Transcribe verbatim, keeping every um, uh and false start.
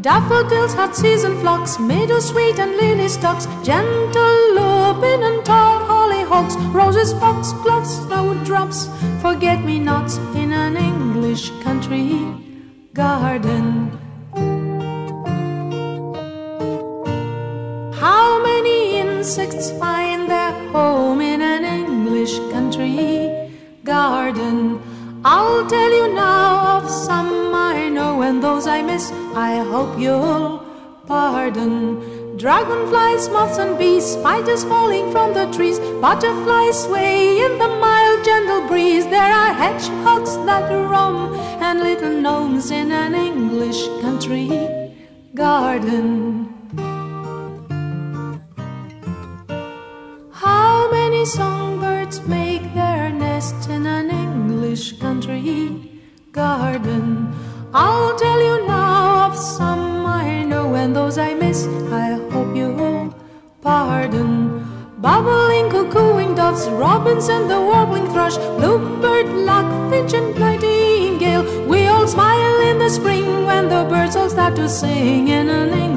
Daffodils, hot season flocks, meadows sweet and lily stalks, gentle lupin and tall hollyhocks, roses, foxgloves, snowdrops, forget-me-nots in an English country garden. How many insects find their home in an English country garden? I'll tell you now of some I know, and those I miss I hope you'll pardon. Dragonflies, moths and bees, spiders falling from the trees, butterflies sway in the mild gentle breeze. There are hedgehogs that roam and little gnomes in an English country garden. How many songbirds make their nest in an English country garden? I'll tell you now of some I know, and those I miss I hope you'll pardon. Bubbling, cuckooing doves, robins and the warbling thrush, bluebird, larkfinch and nightingale, we all smile in the spring when the birds all start to sing in an English